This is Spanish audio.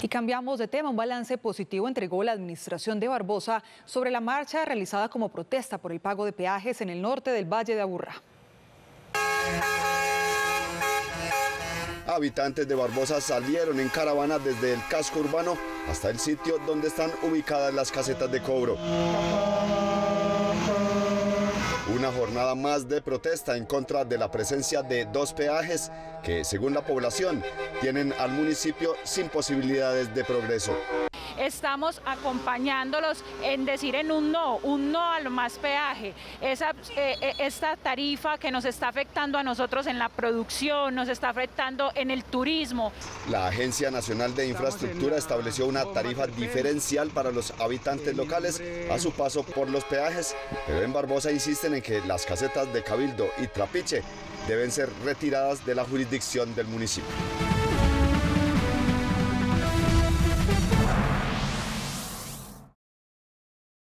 Y cambiamos de tema. Un balance positivo entregó la administración de Barbosa sobre la marcha realizada como protesta por el pago de peajes en el norte del Valle de Aburrá. Habitantes de Barbosa salieron en caravana desde el casco urbano hasta el sitio donde están ubicadas las casetas de cobro. Una jornada más de protesta en contra de la presencia de dos peajes que, según la población, tienen al municipio sin posibilidades de progreso. Estamos acompañándolos en decir un no a lo más peaje. Esta tarifa que nos está afectando a nosotros en la producción, nos está afectando en el turismo. La Agencia Nacional de Infraestructura estableció una tarifa diferencial para los habitantes locales a su paso por los peajes, pero en Barbosa insisten en que las casetas de Cabildo y Trapiche deben ser retiradas de la jurisdicción del municipio.